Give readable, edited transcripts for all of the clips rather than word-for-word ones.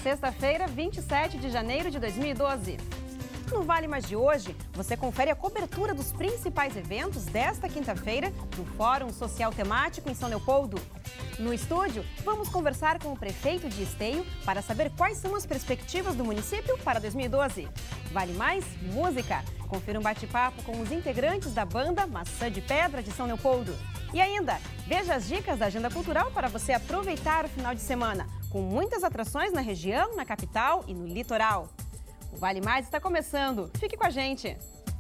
sexta-feira, 27 de janeiro de 2012. No Vale Mais de hoje, você confere a cobertura dos principais eventos desta quinta-feira no Fórum Social Temático em São Leopoldo. No estúdio, vamos conversar com o prefeito de Esteio para saber quais são as perspectivas do município para 2012. Vale Mais música. Confira um bate-papo com os integrantes da banda Maçã de Pedra de São Leopoldo. E ainda, veja as dicas da agenda cultural para você aproveitar o final de semana, com muitas atrações na região, na capital e no litoral. O Vale Mais está começando. Fique com a gente!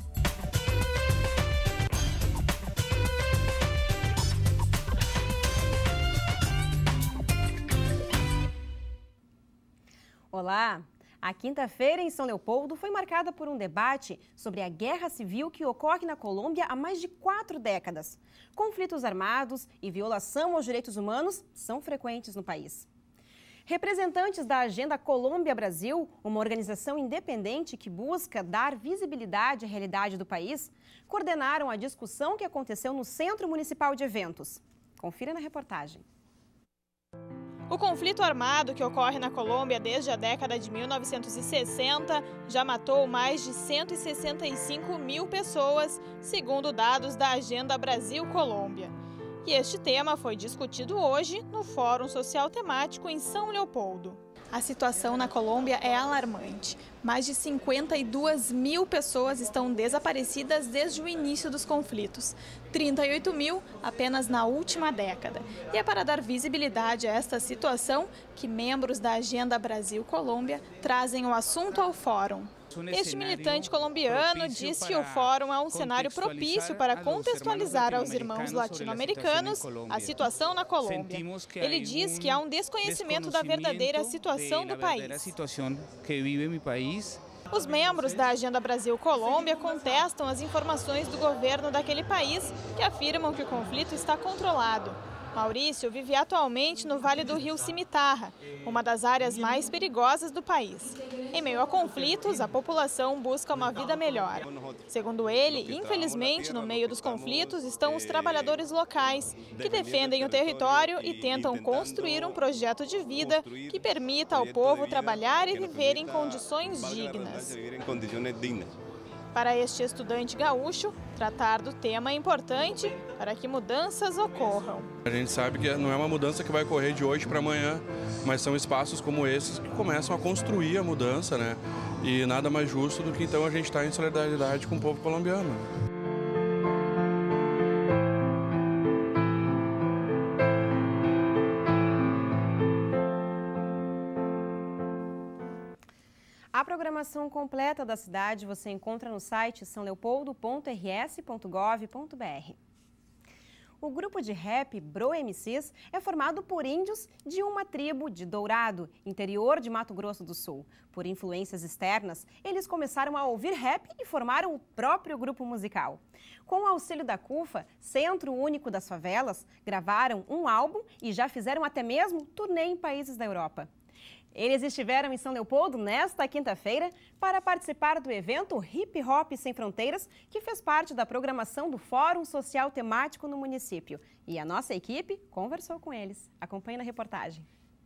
Olá! A quinta-feira em São Leopoldo foi marcada por um debate sobre a guerra civil que ocorre na Colômbia há mais de 4 décadas. Conflitos armados e violação aos direitos humanos são frequentes no país. Representantes da Agenda Colômbia Brasil, uma organização independente que busca dar visibilidade à realidade do país, coordenaram a discussão que aconteceu no Centro Municipal de Eventos. Confira na reportagem. O conflito armado que ocorre na Colômbia desde a década de 1960 já matou mais de 165 mil pessoas, segundo dados da Agenda Brasil-Colômbia. E este tema foi discutido hoje no Fórum Social Temático em São Leopoldo. A situação na Colômbia é alarmante. Mais de 52 mil pessoas estão desaparecidas desde o início dos conflitos. 38 mil apenas na última década. E é para dar visibilidade a esta situação que membros da Agenda Brasil-Colômbia trazem o assunto ao fórum. Este militante colombiano diz que o fórum é um cenário propício para contextualizar aos irmãos latino-americanos a situação na Colômbia. Ele diz que há um desconhecimento da verdadeira situação do país. Os membros da Agenda Brasil-Colômbia contestam as informações do governo daquele país que afirmam que o conflito está controlado. Maurício vive atualmente no Vale do Rio Cimitarra, uma das áreas mais perigosas do país. Em meio a conflitos, a população busca uma vida melhor. Segundo ele, infelizmente, no meio dos conflitos estão os trabalhadores locais, que defendem o território e tentam construir um projeto de vida que permita ao povo trabalhar e viver em condições dignas. Para este estudante gaúcho, tratar do tema é importante para que mudanças ocorram. A gente sabe que não é uma mudança que vai ocorrer de hoje para amanhã, mas são espaços como esses que começam a construir a mudança, né? E nada mais justo do que então a gente estar em solidariedade com o povo colombiano. A programação completa da cidade você encontra no site saoleopoldo.rs.gov.br. O grupo de rap Bro MCs é formado por índios de uma tribo de Dourado, interior de Mato Grosso do Sul. Por influências externas, eles começaram a ouvir rap e formaram o próprio grupo musical. Com o auxílio da CUFA, Centro Único das Favelas, gravaram um álbum e já fizeram até mesmo turnê em países da Europa. Eles estiveram em São Leopoldo nesta quinta-feira para participar do evento Hip Hop Sem Fronteiras, que fez parte da programação do Fórum Social Temático no município. E a nossa equipe conversou com eles. Acompanhe na reportagem.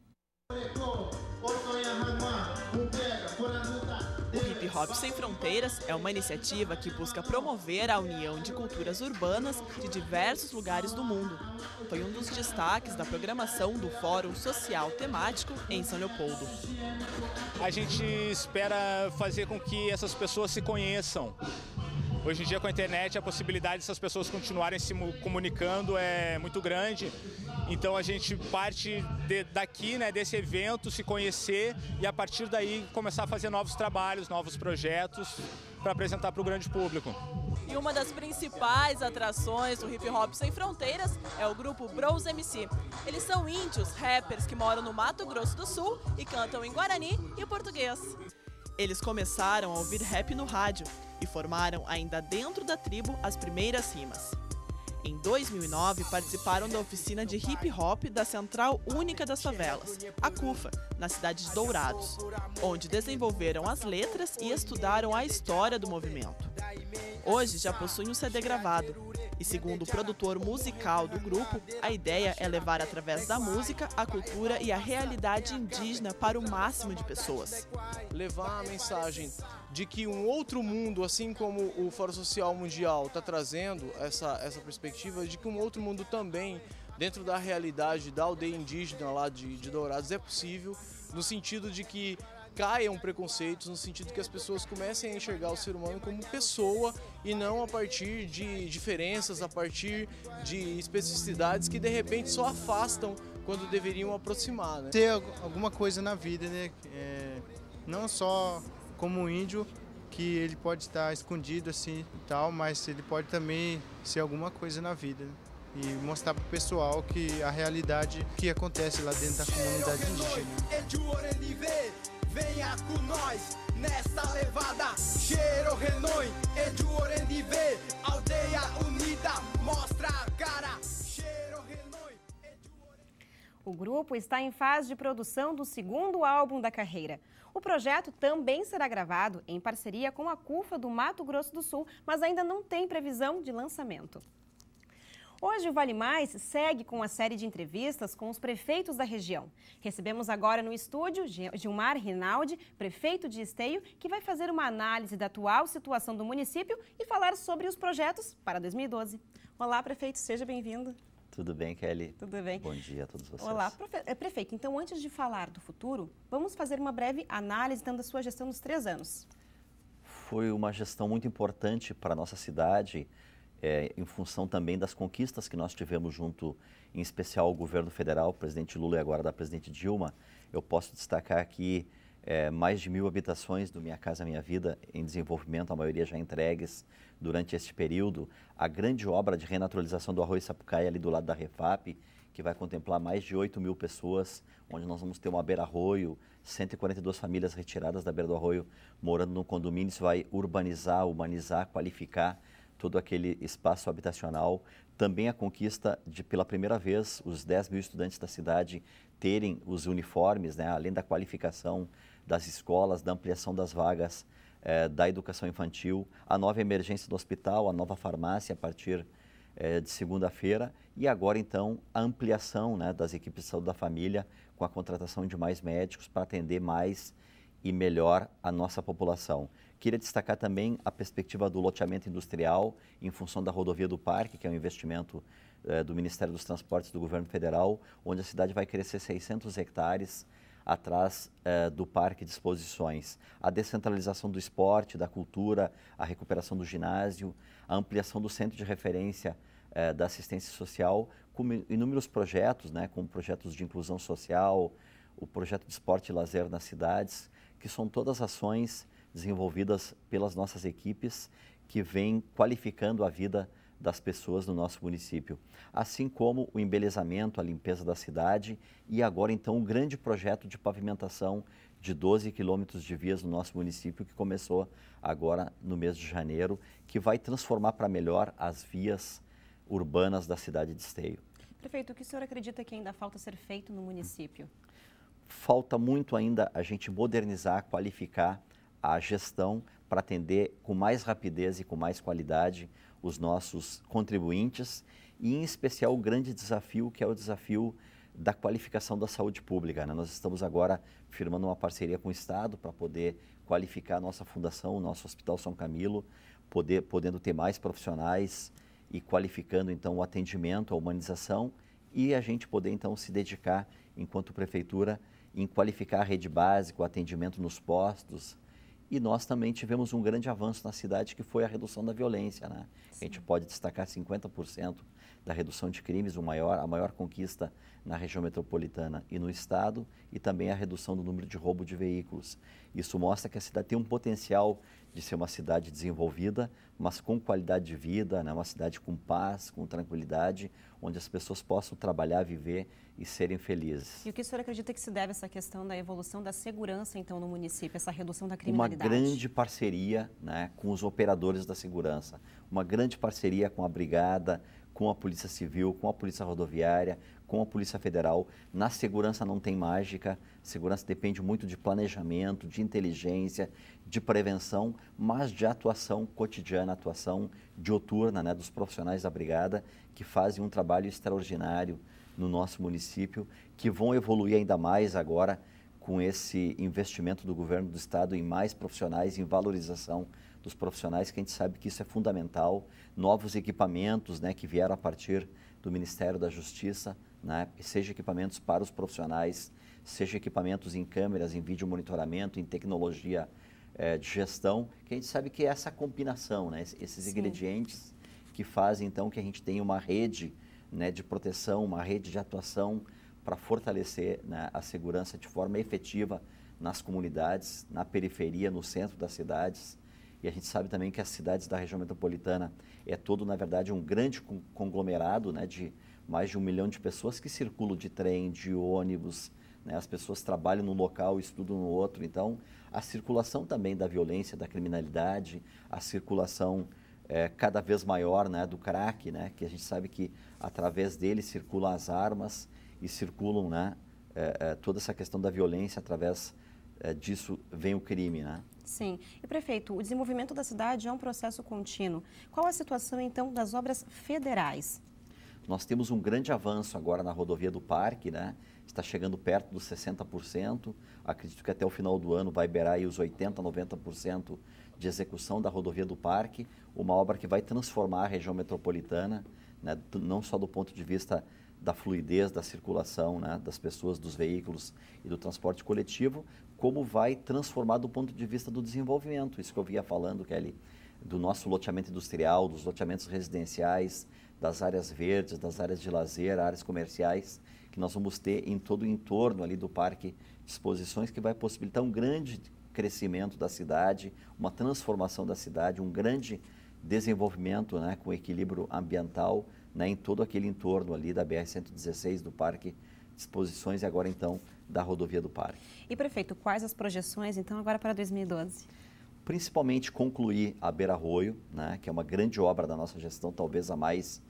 O Hip Hop Sem Fronteiras é uma iniciativa que busca promover a união de culturas urbanas de diversos lugares do mundo. Foi um dos destaques da programação do Fórum Social Temático em São Leopoldo. A gente espera fazer com que essas pessoas se conheçam. Hoje em dia, com a internet, a possibilidade dessas pessoas continuarem se comunicando é muito grande. Então a gente parte daqui, né, desse evento, se conhecer e a partir daí começar a fazer novos trabalhos, novos projetos para apresentar para o grande público. E uma das principais atrações do Hip Hop Sem Fronteiras é o grupo Bros MC. Eles são índios, rappers que moram no Mato Grosso do Sul e cantam em Guarani e português. Eles começaram a ouvir rap no rádio e formaram ainda dentro da tribo as primeiras rimas. Em 2009, participaram da oficina de hip hop da Central Única das Favelas, a CUFA, na cidade de Dourados, onde desenvolveram as letras e estudaram a história do movimento. Hoje já possuem um CD gravado. E segundo o produtor musical do grupo, a ideia é levar através da música, a cultura e a realidade indígena para o máximo de pessoas. Levar a mensagem de que um outro mundo, assim como o Fórum Social Mundial está trazendo essa perspectiva de que um outro mundo também, dentro da realidade da aldeia indígena lá de Dourados, é possível, no sentido de que caiam preconceitos, no sentido que as pessoas comecem a enxergar o ser humano como pessoa e não a partir de diferenças, a partir de especificidades que de repente só afastam quando deveriam aproximar, né? Ter alguma coisa na vida, né? Não só como um índio, que ele pode estar escondido assim e tal, mas ele pode também ser alguma coisa na vida, né? E mostrar para o pessoal que a realidade que acontece lá dentro da comunidade indígena. Venha com nós nesta levada, cheiro renoi, Eduorendive, aldeia unida, mostra a cara, cheiro renoi. O grupo está em fase de produção do segundo álbum da carreira. O projeto também será gravado em parceria com a CUFA do Mato Grosso do Sul, mas ainda não tem previsão de lançamento. Hoje o Vale Mais segue com a série de entrevistas com os prefeitos da região. Recebemos agora no estúdio Gilmar Rinaldi, prefeito de Esteio, que vai fazer uma análise da atual situação do município e falar sobre os projetos para 2012. Olá, prefeito, seja bem-vindo. Tudo bem, Kelly? Tudo bem. Bom dia a todos vocês. Olá, prefeito. Então, antes de falar do futuro, vamos fazer uma breve análise da sua gestão dos 3 anos. Foi uma gestão muito importante para a nossa cidade, em função também das conquistas que nós tivemos junto, em especial, ao governo federal, o presidente Lula e agora da presidente Dilma. Eu posso destacar aqui mais de 1000 habitações do Minha Casa Minha Vida em desenvolvimento, a maioria já entregues durante este período. A grande obra de renaturalização do Arroio Sapucaí ali do lado da Refap, que vai contemplar mais de 8.000 pessoas, onde nós vamos ter uma beira-arroio, 142 famílias retiradas da beira do arroio, morando num condomínio. Isso vai urbanizar, humanizar, qualificar todo aquele espaço habitacional. Também a conquista de, pela primeira vez, os 10.000 estudantes da cidade terem os uniformes, né, além da qualificação das escolas, da ampliação das vagas da educação infantil, a nova emergência do hospital, a nova farmácia a partir de segunda-feira e agora, então, a ampliação, né, das equipes de saúde da família com a contratação de mais médicos para atender mais e melhor a nossa população. Queria destacar também a perspectiva do loteamento industrial em função da rodovia do Parque, que é um investimento do Ministério dos Transportes do Governo Federal, onde a cidade vai crescer 600 hectares atrás do Parque de Exposições. A descentralização do esporte, da cultura, a recuperação do ginásio, a ampliação do centro de referência da assistência social, com inúmeros projetos, né, como projetos de inclusão social, o projeto de esporte e lazer nas cidades, que são todas ações desenvolvidas pelas nossas equipes que vêm qualificando a vida das pessoas no nosso município. Assim como o embelezamento, a limpeza da cidade e agora então um grande projeto de pavimentação de 12 quilômetros de vias no nosso município que começou agora no mês de janeiro, que vai transformar para melhor as vias urbanas da cidade de Esteio. Prefeito, o que o senhor acredita que ainda falta ser feito no município? Falta muito ainda a gente modernizar, qualificar a gestão para atender com mais rapidez e com mais qualidade os nossos contribuintes e, em especial, o grande desafio que é o desafio da qualificação da saúde pública, né? Nós estamos agora firmando uma parceria com o Estado para poder qualificar a nossa fundação, o nosso Hospital São Camilo, podendo ter mais profissionais e qualificando, então, o atendimento, a humanização e a gente poder, então, se dedicar, enquanto prefeitura, em qualificar a rede básica, o atendimento nos postos. E nós também tivemos um grande avanço na cidade, que foi a redução da violência, né? A gente pode destacar 50% da redução de crimes, a maior conquista na região metropolitana e no estado, e também a redução do número de roubo de veículos. Isso mostra que a cidade tem um potencial de ser uma cidade desenvolvida, mas com qualidade de vida, né? Uma cidade com paz, com tranquilidade, onde as pessoas possam trabalhar, viver e serem felizes. E o que o senhor acredita que se deve a essa questão da evolução da segurança, então, no município, essa redução da criminalidade? Uma grande parceria, né, com os operadores da segurança, uma grande parceria com a Brigada, com a Polícia Civil, com a Polícia Rodoviária, com a Polícia Federal. Na segurança não tem mágica, segurança depende muito de planejamento, de inteligência, de prevenção, mas de atuação cotidiana, atuação dioturna, né, dos profissionais da Brigada, que fazem um trabalho extraordinário no nosso município, que vão evoluir ainda mais agora com esse investimento do governo do estado em mais profissionais, em valorização dos profissionais, que a gente sabe que isso é fundamental. Novos equipamentos, né, que vieram a partir do Ministério da Justiça, né, seja equipamentos para os profissionais, seja equipamentos em câmeras, em vídeo monitoramento, em tecnologia de gestão, que a gente sabe que é essa combinação, né, esses ingredientes que fazem então que a gente tenha uma rede, né, de proteção, uma rede de atuação para fortalecer, né, a segurança de forma efetiva nas comunidades, na periferia, no centro das cidades. E a gente sabe também que as cidades da região metropolitana é todo, na verdade, um grande conglomerado, né, de mais de 1 milhão de pessoas que circulam de trem, de ônibus, né, as pessoas trabalham num local e estudam no outro. Então, a circulação também da violência, da criminalidade, a circulação cada vez maior, né, do crack, né, que a gente sabe que através dele circulam as armas e circulam, né, toda essa questão da violência, através disso vem o crime, né? Sim. E, prefeito, o desenvolvimento da cidade é um processo contínuo. Qual a situação, então, das obras federais? Nós temos um grande avanço agora na rodovia do Parque, né? Está chegando perto dos 60%. Acredito que até o final do ano vai beirar aí os 80%, 90% de execução da rodovia do Parque. Uma obra que vai transformar a região metropolitana, né? Não só do ponto de vista da fluidez da circulação, né, das pessoas, dos veículos e do transporte coletivo, como vai transformar do ponto de vista do desenvolvimento. Isso que eu vinha falando, Kelly, do nosso loteamento industrial, dos loteamentos residenciais, das áreas verdes, das áreas de lazer, áreas comerciais, que nós vamos ter em todo o entorno ali do parque, disposições que vai possibilitar um grande crescimento da cidade, uma transformação da cidade, um grande desenvolvimento, né, com equilíbrio ambiental, né, em todo aquele entorno ali da BR-116, do parque, disposições e agora então da rodovia do parque. E, prefeito, quais as projeções então agora para 2012? Principalmente concluir a Beira Arroio, né, que é uma grande obra da nossa gestão, talvez a mais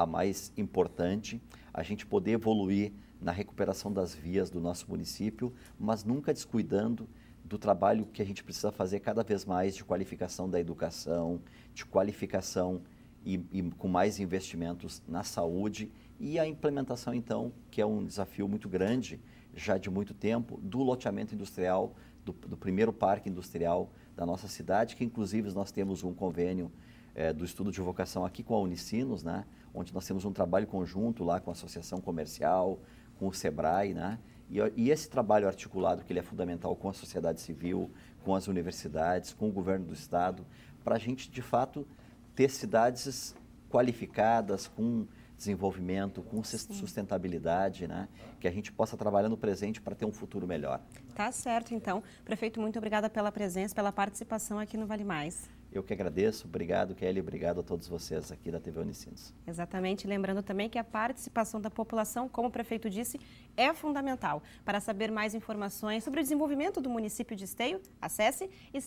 importante, a gente poder evoluir na recuperação das vias do nosso município, mas nunca descuidando do trabalho que a gente precisa fazer cada vez mais de qualificação da educação, de qualificação e com mais investimentos na saúde e a implementação, então, que é um desafio muito grande, já de muito tempo, do loteamento industrial, do primeiro parque industrial da nossa cidade, que inclusive nós temos um convênio do estudo de vocação aqui com a Unicinos, né, onde nós temos um trabalho conjunto lá com a Associação Comercial, com o SEBRAE, né, e esse trabalho articulado, que ele é fundamental com a sociedade civil, com as universidades, com o governo do estado, para a gente, de fato, ter cidades qualificadas, com desenvolvimento, com sustentabilidade, né? Que a gente possa trabalhar no presente para ter um futuro melhor. Tá certo, então. Prefeito, muito obrigada pela presença, pela participação aqui no Vale Mais. Eu que agradeço. Obrigado, Kelly. Obrigado a todos vocês aqui da TV Unicinos. Exatamente. Lembrando também que a participação da população, como o prefeito disse, é fundamental. Para saber mais informações sobre o desenvolvimento do município de Esteio, acesse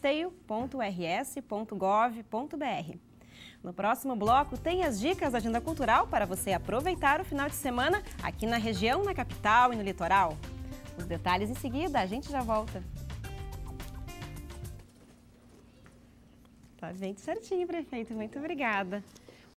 esteio.rs.gov.br. No próximo bloco tem as dicas da agenda cultural para você aproveitar o final de semana aqui na região, na capital e no litoral. Os detalhes em seguida, a gente já volta. Tá bem certinho, prefeito. Muito obrigada.